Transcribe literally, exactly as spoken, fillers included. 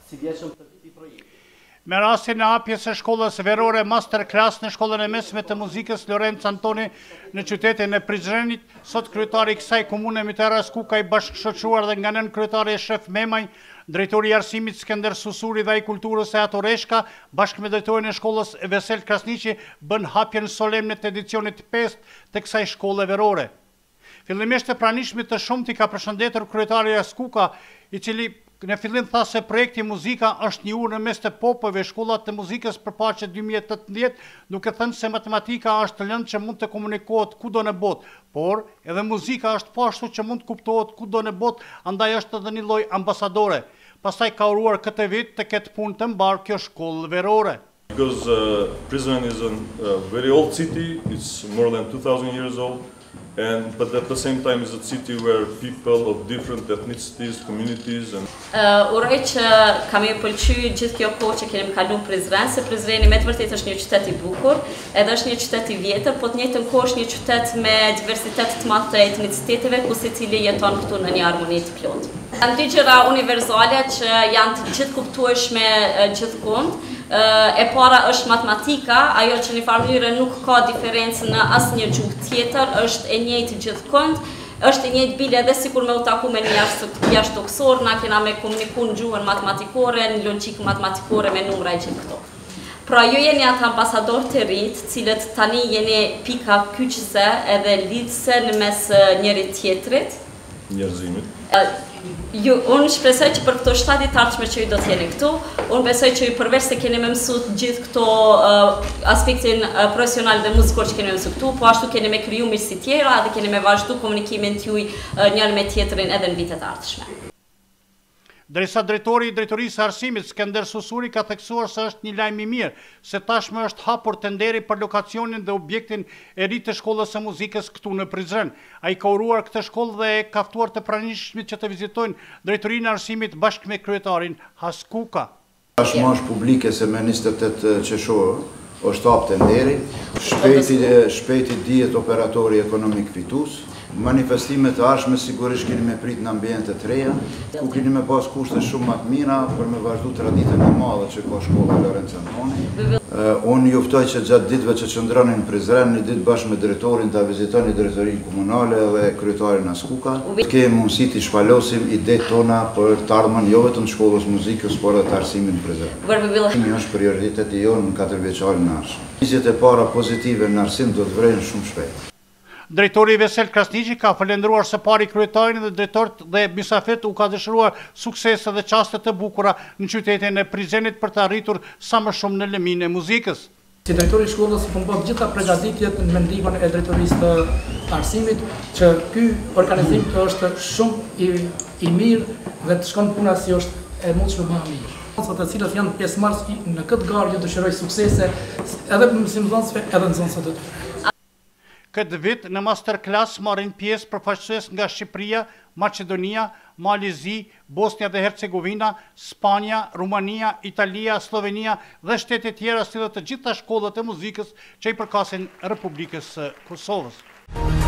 si vjeshëm të këtij projekti. Me rastin e hapjes së shkollës verore masterclass në shkollën e mesme të muzikës Lorenz Antoni në qytetin e Prizrenit, sot kryetari i kësaj komune Miteras Kuka i bashkëshoquar dhe nga nën kryetari e shef Memaj, drejtori i arsimit Skënder Susuri dhe i kulturës e Ato Reshka, bashkë me drejtorin e shkollës Vesel Krasniqi, bën hapjen solemne të edicionit pestë të kësaj shkolle verore. Fillimisht e pranishmit të shumti ka përshëndetur kryetari i Kuka, i cili në fillim tha se projekti muzika është një urë në mes të popujve, shkollat të muzikës përfaqe dy mijë e tetëmbëdhjetë, duke thënë se matematika është lëndë që mund të komunikohet kudo në botë, por edhe muzika është po ashtu që mund të kuptohet kudo në botë, andaj është edhe një lloj ambasadore. Pastaj ka uruar këtë vit të ketë punë të mbarë kjo shkollë verore. Because uh, Prizren is a uh, very old city, it's more than two thousand years old. And, but at the same time is a city where people of different ethnicities, communities and... Uh, uroj që kam i pëlqy gjithë kjo kohë që kemi kaluar në Prizren, se Prizreni me të vërtetë është një qytet i bukur, edhe është një qytet i vjetër, po të njëjtën kohë është një qytet me diversitet të madh të etniciteteve, ku secili jeton këtu në një harmoni të plotë. Janë dy gjëra universale që janë të gjithë kuptueshme gjithkund. E para është matematika, ajo që në farë mënyrë nuk ka diferencë në asnjë gjuhë tjetër, është e njëjtë gjithkund, është e njëjtë bile edhe sikur me u taku me një jashtëtoksor, na kena me komuniku në gjuhën matematikore, në logjikë matematikore me numra e gjithë këto. Pra ju jeni atë ambasador të rinj, cilët tani jeni pika kyçse edhe lidhse në mes njëri tjetrit. Njerëzimit. Ju, unë shpresoj që për këto shtatë ditë ardhshme që ju do të jeni këtu, unë besoj që ju përveç se keni me mësuar gjithë këto uh, aspektin uh, profesional dhe muzikor që keni me mësuar këtu, po ashtu keni me kriju mirësi tjera dhe keni me vazhdu komunikimin t'juj uh, njëri me tjetrin edhe në vitet ardhshme. Drejsa drejtori i drejtorisë së arsimit Skënder Susuri ka theksuar se është një lajm i mirë, se tashmë është hapur tenderi për lokacionin dhe objektin e ri të shkollës së muzikës këtu në Prizren. Ai ka uruar këtë shkollë dhe ka ftuar të pranishmit që të vizitojnë drejtorinë e arsimit bashkë me kryetarin Has Kuka. Tashmë është publike se me njëzet e tetë qershor është hap tenderi, shpejti shpejti dihet operatori ekonomik fitues. Manifestimet e ardhshme sigurisht keni me prit në ambiente të reja, ku keni me pas kushte shumë më të mira për me vazhdu traditën e madhe që ka shkolla Lorenz Antoni. Uh, unë juftoj që gjatë ditëve që qëndroni në Prizren, një ditë bashkë me drejtorin të vizitoni drejtorinë komunale dhe kryetarin Has Kuka. Kemi mundësi të shpalosim idetë tona për të ardhmen jo vetëm të shkollës muzikës, por edhe të arsimit në Prizren. Kimi është prioriteti jonë në katërvjeçarin e ardhshëm. Nizjet e para pozitive në arsim do të vrejnë shumë shpejt. Drejtori Vesel Krasniqi ka falendruar së pari kryetarin dhe drejtorët dhe mysafirët u ka dëshiruar suksese dhe qaste të bukura në qytetin e Prizrenit për të arritur sa më shumë në lëmin e muzikës. Si drejtori i shkollës po bën gjitha përgatitjet në ndihmën e drejtorisë të arsimit që ky organizim është shumë i, i mirë dhe të shkon puna si është e mundshme më mirë. Të cilët janë pjesëmarrës në këtë garë ju dëshiroj suksese edhe mësimdhënësve edhe nxënësve të tyre. Këtë vit në masterclass marrin pjesë përfaqësues nga Shqipëria, Maqedonia, Malizi, Bosnia dhe Hercegovina, Spanja, Rumania, Italia, Slovenia dhe shtete tjera si dhe të gjitha shkollat e muzikës që i përkasin Republikës së Kosovës.